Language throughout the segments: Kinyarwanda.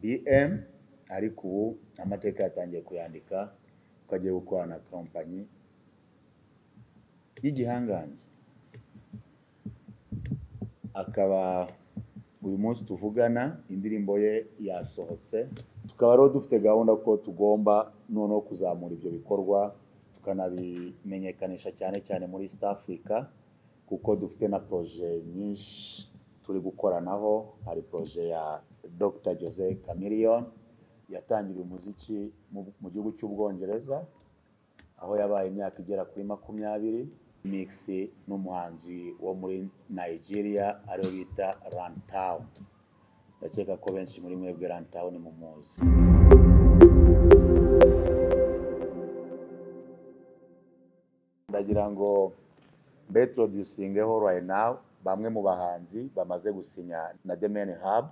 BM ariko ubu amateka yatangiye kuyandika ko agiye gukorana na kompanyi y'igihangange. Akaba uyu munsi tuvugana indirimbo ye yasohotse, tukaba rero dufite gahunda ko tugomba noneho kuzamura ibyo bikorwa tukanabimenyekanisha cyane cyane muri East Africa, kuko dufite na projet nyinshi turi gukoranaho. Hari projet ya Dr. Jose Chameleone yatangiriye umuziki mu gihugu cy'Ubwongereza, aho yabaye imyaka igera kuri 20, mix n'umuhanzi wo muri Nigeria ariyo bita Runtown. Ndakeka ko benshi muri mwebwe Runtown mumuzi. Ndagira ngo introducingeho right now bamwe mu bahanzi bamaze gusinya na The Main Hub,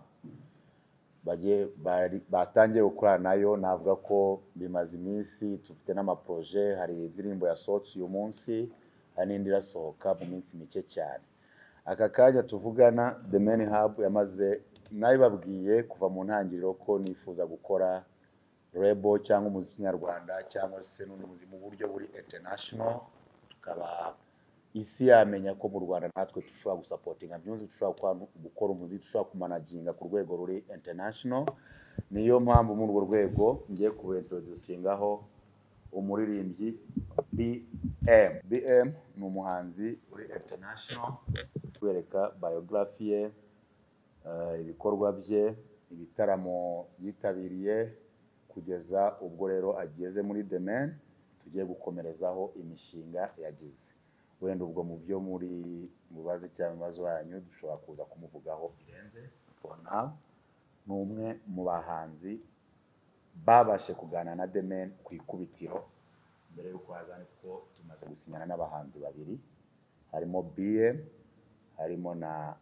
batangiye gukorana nayo. Navuga ko bimaze iminsi tufite n'amaprojet, hari indirimbo yasohotse uyu munsi, hari n'indi irasohoka mu minsi mike cyane. Aka kanya tuvugana The Main Hub yamaze, nabibabwiye kuva mu ntangiriro ko nifuza gukora label cyangwa umuziki nyarwanda cyangwa se n'umuzi mu buryo buri international, tukaba isi yamenya ko mu Rwanda natwe dushobora gusapotinga byunze, dushobora gukora umuziki, dushobora kumanaginga ku rwego ruri international. Niyo mpamvu muri urwo rwego ngiye kuintroducingaho umuririmbyi BM. BM ni umuhanzi uri international, kwereka biography ye, ibikorwa bye, ibitaramo yitabiriye, kugeza ubwo rero ageze muri The Main. Tugiye gukomerezaho imishinga yagize. Wenda ubwo mu byo muri mubaze cyangwa ibibazo yanyu dushobora kuza kumuvugaho birenze. For now ni umwe mu bahanzi babashe kuganira na The Main ku ikubitiro mbere y'uko hazana, kuko tumaze gusinyana n'abahanzi babiri, harimo BM, harimo na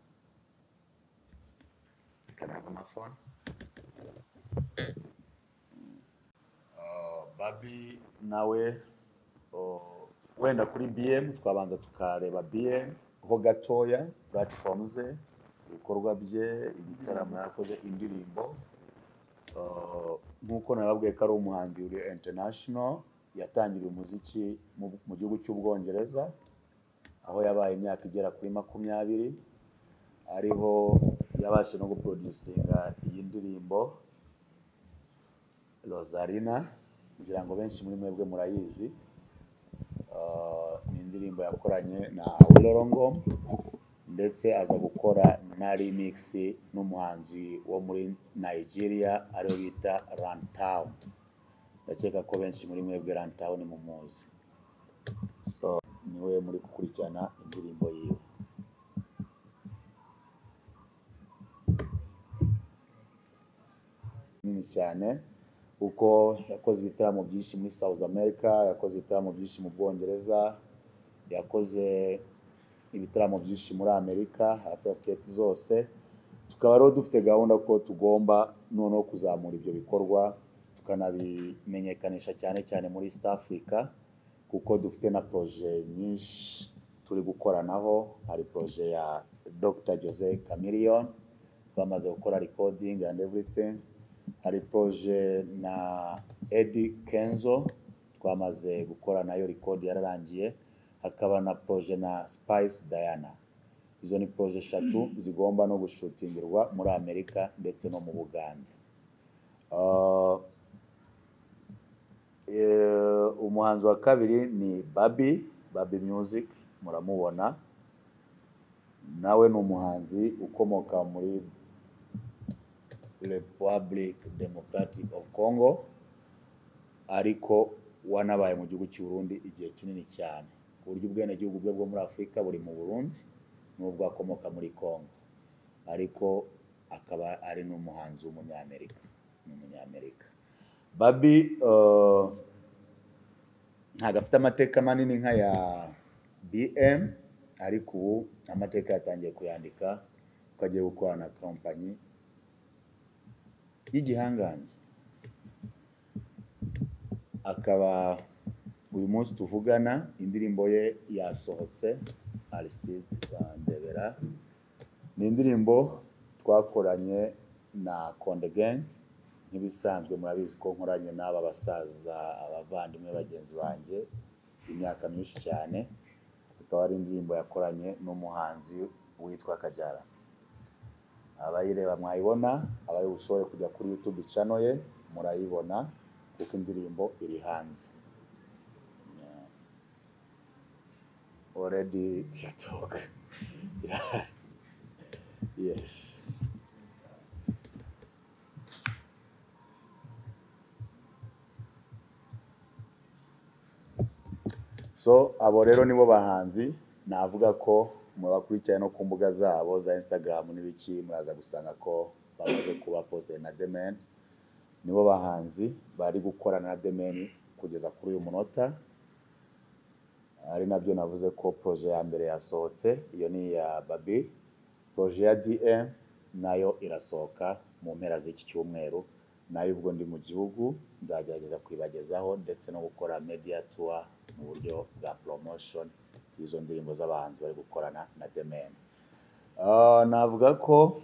phone Babi nawe. Wenda kuri BM twabanza tukareba BM ho gatoya, platforms ze, ibikorwa bye, ibitaramo yakoze, indirimbo. Nkuko nababwiye ko ari umuhanzi uri international, yatangiriye umuziki mu gihugu cy'Ubwongereza, aho yabaye imyaka igera kuri 20, ariho yabashe no guproducinga iyi ndirimbo Rosarina, ngira ngo benshi muri mwebwe murayizi. Ni indirimbo yakoranye na Awilolongo, ndetse aza gukora na remix n'umuhanzi wo muri Nigeria ariyo bita Runtown. Ndakeka ko benshi muri mwebwe Runtown mumuzi, so niwe muri gukurikirana indirimbo yiwe. Nini cyane uko yakoze ibitaramo byinshi muri South America, yakoze ibitaramo byinshi mu Bwongereza, yakoze ibitaramo byinshi muri Amerika, hafi ya state zose. Tukaba rero dufite gahunda ko tugomba noneho kuzamura ibyo bikorwa tukanabimenyekanisha cyane cyane muri East Africa, kuko dufite na projet nyinshi turi gukoranaho. Hari projet ya Dr. Jose Chameleone, twamaze gukora recording and everything. Hari projet na Eddie Kenzo, twamaze gukora nayo record yararangiye. Hakaba na projet na Spice Diana. Izo ni projet 3 zigomba no gushutingirwa muri Amerika ndetse no mu Bugande. Umuhanzi wa kabiri ni Babi Music, muramubona. Nawe ni umuhanzi ukomoka muri Republic Democratic of Congo, ariko wanabaye mu gihugu cy'u Burundi igihe kinini cyane, ku buryo ubwene gihugu bwe bwo muri Afrika buri mu Burundi n'ubwo akomoka muri Congo, ariko akaba ari n'umuhanzi w'umunyamerika. Babi ntago afite amateka manini nka ya BM, ariko ubu amateka yatangiye kuyandika ko agiye gukorana na kompanyi y'igihangange. Akaba uyu munsi tuvugana indirimbo ye yasohotse, Aristide Bandebera. Ni indirimbo twakoranye na Konde Gang, nk'ibisanzwe murabizi ko nkoranye n'aba basaza abavandimwe bagenzi banjye imyaka myinshi cyane, ikaba ari indirimbo yakoranye n'umuhanzi witwa Kajala. Abayireba mwayibona, abari bushobore kujya kuri YouTube channel ye murayibona kuko indirimbo iri hanze. Already TikTok irahari. Yes. So abo rero nibo bahanzi navuga ko mubakurikirana no ku mbuga zabo za Instagram n'ibiki muraza gusanga ko bamaze kuba posted na The Man. Nibo bahanzi bari gukorana na The Man kugeza kuri uyu munota. Ari nabyo navuze ko projet ya mbere yasohotse, iyo ni ya Babi. Projet ya DM nayo irasohoka mu mpera z'iki cyumweru, nayo ubwo ndi mu gihugu nzagerageza kwibagezaho ndetse no gukora media tour mu buryo bwa promotion y'izo ndirimbo z'abahanzi bari gukorana na The Man. Navuga ko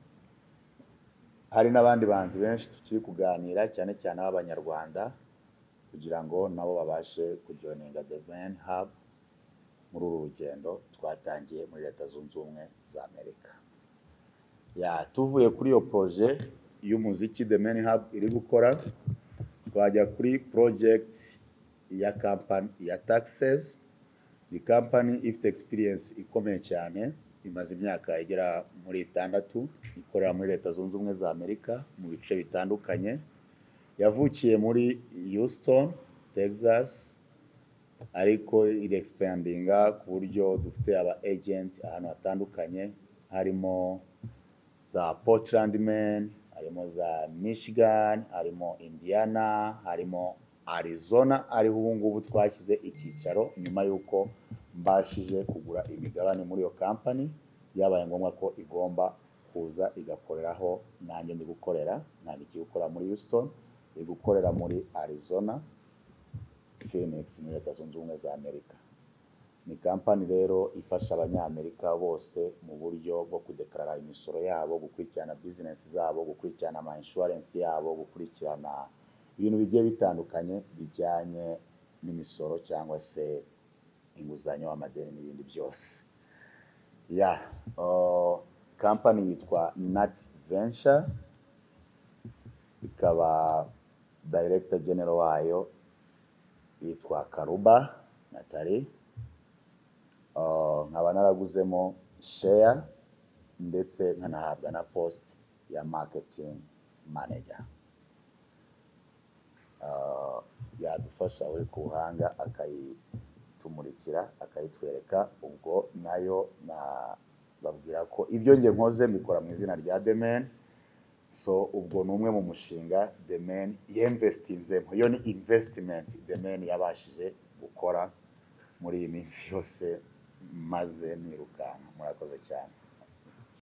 hari n'abandi bahanzi benshi tukiri kuganira cyane cyane ab'Abanyarwanda kugira ngo nabo babashe kujoininga The Man Hub muri uru rugendo twatangiye muri Leta Zunze Ubumwe za Amerika. Tuvuye kuri iyo projet y'umuziki The Man Hub iri gukora, twajya kuri project ya company ya Taxes. Ni company ifite experience ikomeye cyane, imaze imyaka igera muri 6 ikorera muri Leta Zunze Ubumwe za Amerika mu bice bitandukanye. Yavukiye muri Houston, Texas, ariko iri expandinga ku buryo dufite aba agent ahantu hatandukanye, harimo za Portland, Maine, harimo za Michigan, harimo Indiana, harimo Arizona, ariho ubu ngubu twashyize icyicaro nyuma y'uko mbashije kugura imigabane muri iyo company. Yabaye ngombwa ko igomba kuza igakoreraho nanjye ndi gukorera, ntabwo iki gukora muri Houston, iri gukorera muri Arizona, Phoenix muri Leta Zunze Ubumwe za Amerika. Ni company rero ifasha abanyamerika bose mu buryo bwo kudeklarara imisoro yabo, gukurikirana business zabo, gukurikirana ama insurance yabo, gukurikirana ibintu bigiye bitandukanye bijyanye n'imisoro cyangwa se inguzanyo, amadeni n'ibindi byose. Company yitwa Nat Venture, ikaba Director General wayo yitwa Karuba Natali. Nkaba naraguzemo share ndetse nkanahabwa na post ya marketing manager. Yadufasha we kuhanga akayitumurikira akayitwereka, ubwo nayo babwira ko ibyo nge nkoze mbikora mu izina rya The Man. So ubwo numwe mu mushinga The Man yinvestinzemo, yo ni investment The Man yabashije gukora muri iyi minsi yose maze nirukanka. Murakoze cyane.